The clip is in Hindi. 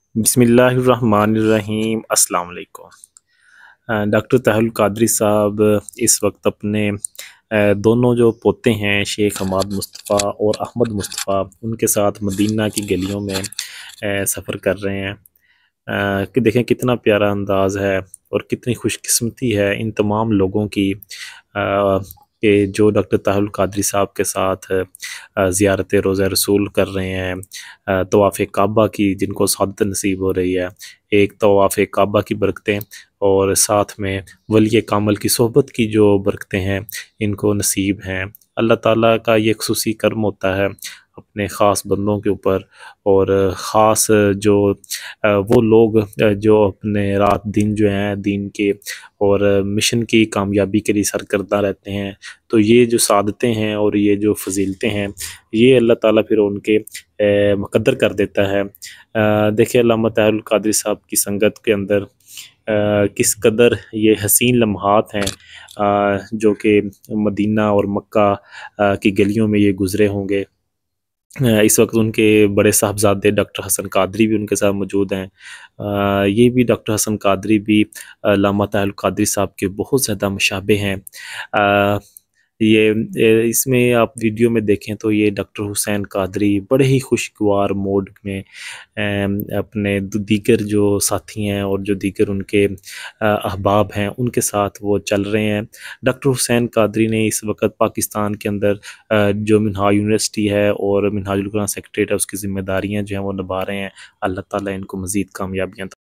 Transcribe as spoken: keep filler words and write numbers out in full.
बिस्मिल्लाहिर्रहमानिर्रहीम अस्सलाम वालेकुम। अ, डॉक्टर ताहिरुल कादरी साहब इस वक्त अपने अ, दोनों जो पोते हैं शेख हमाद मुस्तफ़ा और अहमद मुस्तफ़ा उनके साथ मदीना की गलियों में अ, सफ़र कर रहे हैं। अ, कि देखें कितना प्यारा अंदाज़ है और कितनी खुशकिस्मती है इन तमाम लोगों की अ, कि जो डॉक्टर ताहिरुल कादरी साहब के साथ अ, ज़ियारत रोज़ा रसूल कर रहे हैं, अ, तवाफ़ काबा की जिनको सआदत नसीब हो रही है। एक तवाफ़ काबा की बरकतें और साथ में वली कामल की सोहबत की जो बरकतें हैं इनको नसीब हैं। अल्लाह ताला का ये ख़ुसूसी कर्म होता है अपने ख़ास बंदों के ऊपर और ख़ास जो अ, वो लोग अ, जो अपने रात दिन जो हैं दीन के और मिशन की कामयाबी के लिए सरकर्दा रहते हैं। तो ये जो सआदतें हैं और ये जो फ़ज़ीलतें हैं ये अल्लाह ताला फिर उनके अ, मुक़द्दर कर देता है। अ, देखिए अल्लामा ताहिरुल कादरी साहब की संगत के अंदर अ, किस कदर ये हसीन लम्हात हैं अ, जो कि मदीना और मक्का अ, की गलियों में ये गुज़रे होंगे। अ, इस वक़्त उनके बड़े साहबज़ादे डॉक्टर हसन कादरी भी उनके साथ मौजूद हैं। अ, ये भी डॉक्टर हसन कादरी भी अल्लामा ताहिरुल कादरी साहब के बहुत ज़्यादा मुशाबे हैं। अ, ये ए, इसमें आप वीडियो में देखें तो ये डॉक्टर हुसैन कादरी बड़े ही खुशगवार मूड में अम, अपने द दीगर जो साथी हैं और जो दीगर उनके अ, अहबाब हैं उनके साथ वो चल रहे हैं। डॉक्टर हुसैन कादरी ने इस वक़्त पाकिस्तान के अंदर अ, जो मिन्हाज यूनिवर्सिटी है और मिन्हाजुल कुरान सेक्रेटेरिएट है उसकी ज़िम्मेदारियाँ जो हैं वो निभा रहे हैं। अल्लाह ताला इनको मज़ीद कामयाबियाँ